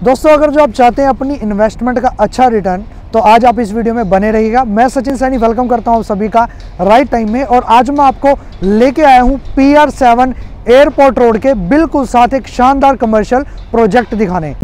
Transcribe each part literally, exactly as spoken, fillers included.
दोस्तों अगर जो आप चाहते हैं अपनी इन्वेस्टमेंट का अच्छा रिटर्न, तो आज आप इस वीडियो में बने रहिएगा। मैं सचिन सैनी वेलकम करता हूं सभी का राइट टाइम में। और आज मैं आपको लेके आया हूं P R seven airport road के बिल्कुल साथ एक शानदार कमर्शियल प्रोजेक्ट दिखाने।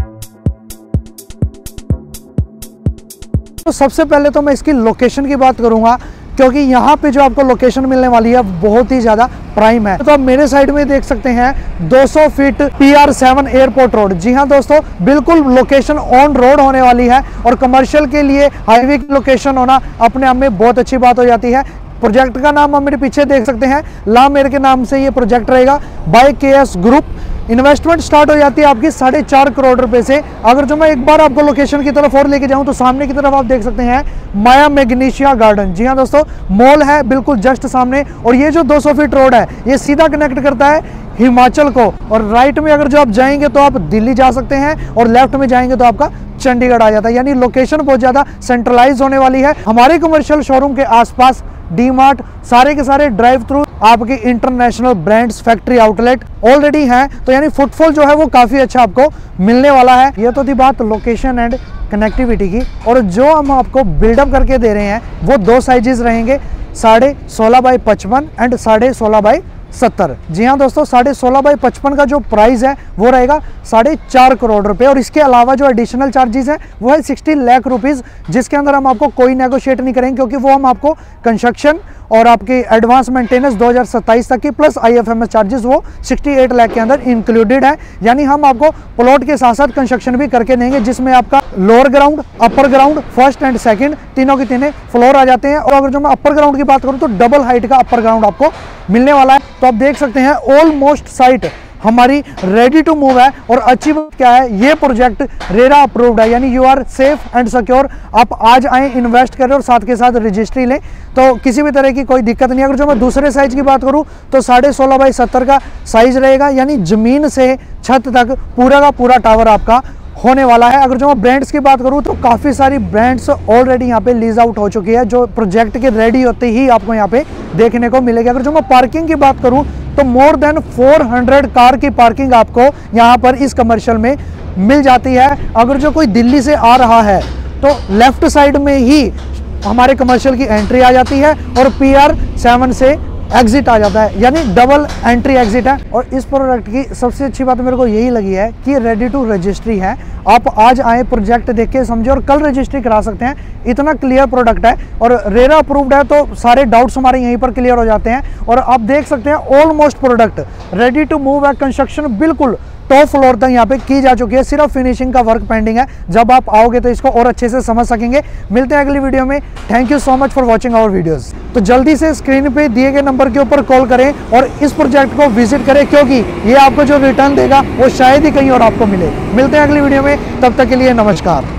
तो सबसे पहले तो मैं इसकी लोकेशन की बात करूंगा, क्योंकि यहाँ पे जो आपको लोकेशन मिलने वाली है बहुत ही ज़्यादा प्राइम है। तो आप मेरे साइड में देख सकते हैं दो सौ feet P R seven airport road. जी हाँ दोस्तों, बिल्कुल लोकेशन ऑन रोड होने वाली है और कमर्शियल के लिए हाईवे की लोकेशन होना अपने आप में बहुत अच्छी बात हो जाती है। प्रोजेक्ट का नाम आप मेरे पीछे देख सकते हैं, ला मेर के नाम से ये प्रोजेक्ट रहेगा बाय के एस ग्रुप। इन्वेस्टमेंट स्टार्ट हो जाती है आपकी साढ़े चार करोड़ रुपए से। अगर जो मैं एक बार आपको लोकेशन की तरफ और लेके जाऊं तो सामने की तरफ आप देख सकते हैं माया मैग्नीशिया गार्डन। जी हाँ दोस्तों, मॉल है बिल्कुल जस्ट सामने। और ये जो दो सौ फीट रोड है ये सीधा कनेक्ट करता है हिमाचल को। और राइट में अगर जो आप जाएंगे तो आप दिल्ली जा सकते हैं और लेफ्ट में जाएंगे तो आपका चंडीगढ़ आ जाता है। यानी लोकेशन बहुत ज़्यादा सेंट्रलाइज होने वाली है। हमारे कमर्शियल शोरूम के आसपास डी मार्ट, सारे के सारे ड्राइव थ्रू आपके international brands, factory outlet already हैं। तो यानी फुटफॉल जो है वो काफ़ी अच्छा आपको मिलने वाला है। ये तो थी बात लोकेशन एंड कनेक्टिविटी की। और जो हम आपको बिल्डअप करके दे रहे हैं वो दो साइजेस रहेंगे, साढ़े सोलह बाई पचपन एंड साढ़े सोलह बाई सत्तर। जी हाँ दोस्तों, साढ़े सोलह बाई पचपन का जो प्राइस है वो रहेगा साढ़े चार करोड़ रुपए। और इसके अलावा जो एडिशनल चार्जेस हैं वो है सिक्सटी लाख रुपीस, जिसके अंदर हम आपको कोई नेगोशिएट नहीं करेंगे, क्योंकि वो हम आपको कंस्ट्रक्शन और आपकी एडवांस मेंटेनेंस दो हज़ार सत्ताईस तक की plus I F M S charges वो अड़सठ लाख के अंदर इंक्लूडेड है। यानी हम आपको प्लॉट के साथ साथ कंस्ट्रक्शन भी करके देंगे, जिसमें आपका lower ground, upper ground, first and second तीनों के तीनों फ्लोर आ जाते हैं। और अगर जो मैं अपर ग्राउंड की बात करूं तो डबल हाइट का अपर ग्राउंड आपको मिलने वाला है। तो आप देख सकते हैं ऑलमोस्ट साइट हमारी रेडी टू मूव है। और अच्छी बात क्या है, ये प्रोजेक्ट रेरा अप्रूव्ड है, यानी you are safe and secure. आप आज आए, इन्वेस्ट करें और साथ के साथ रजिस्ट्री लें, तो किसी भी तरह की कोई दिक्कत नहीं। अगर जो मैं दूसरे साइज की बात करूं तो साढ़े सोलह बाई सत्तर का साइज रहेगा, यानी जमीन से छत तक पूरा का पूरा टावर आपका होने वाला है। अगर जो मैं ब्रांड्स की बात करूं तो काफ़ी सारी ब्रांड्स ऑलरेडी यहाँ पे लीज आउट हो चुकी है, जो प्रोजेक्ट के रेडी होते ही आपको यहाँ पे देखने को मिलेगी। अगर जो मैं पार्किंग की बात करूं तो मोर देन चार सौ कार की पार्किंग आपको यहाँ पर इस कमर्शियल में मिल जाती है। अगर जो कोई दिल्ली से आ रहा है तो लेफ्ट साइड में ही हमारे कमर्शियल की एंट्री आ जाती है और पी आर सेवन से एग्जिट आ जाता है, यानी डबल एंट्री एग्जिट है। और इस प्रोडक्ट की सबसे अच्छी बात मेरे को यही लगी है कि रेडी टू रजिस्ट्री है। आप आज आए, प्रोजेक्ट देख के समझे और कल रजिस्ट्री करा सकते हैं। इतना क्लियर प्रोडक्ट है और रेरा अप्रूव्ड है, तो सारे डाउट्स हमारे यहीं पर क्लियर हो जाते हैं। और आप देख सकते हैं almost product ready to move है। कंस्ट्रक्शन बिल्कुल टॉप फ्लोर तक यहाँ पे की जा चुकी है, सिर्फ फिनिशिंग का वर्क पेंडिंग है। जब आप आओगे तो इसको और अच्छे से समझ सकेंगे। मिलते हैं अगली वीडियो में। Thank you so much for watching our videos. तो जल्दी से स्क्रीन पे दिए गए नंबर के ऊपर कॉल करें और इस प्रोजेक्ट को विजिट करें, क्योंकि ये आपको जो रिटर्न देगा वो शायद ही कहीं और आपको मिले। मिलते हैं अगली वीडियो में, तब तक के लिए नमस्कार।